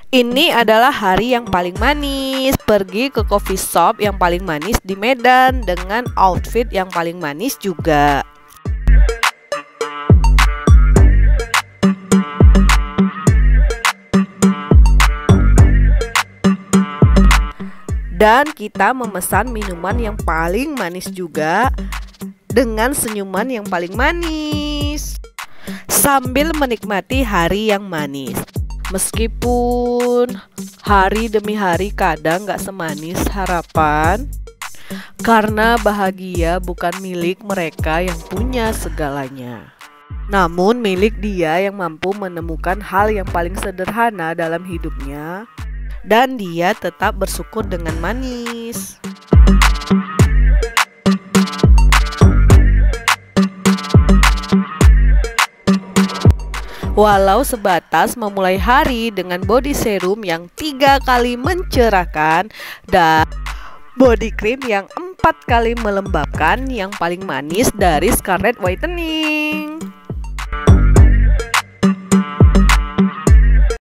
Ini adalah hari yang paling manis. Pergi ke coffee shop yang paling manis di Medan dengan outfit yang paling manis juga. Dan kita memesan minuman yang paling manis juga dengan senyuman yang paling manis sambil menikmati hari yang manis. Meskipun hari demi hari kadang gak semanis harapan, karena bahagia bukan milik mereka yang punya segalanya, namun milik dia yang mampu menemukan hal yang paling sederhana dalam hidupnya, dan dia tetap bersyukur dengan manis. Walau sebatas memulai hari dengan body serum yang 3 kali mencerahkan dan body cream yang 4 kali melembabkan, yang paling manis dari Scarlett Whitening.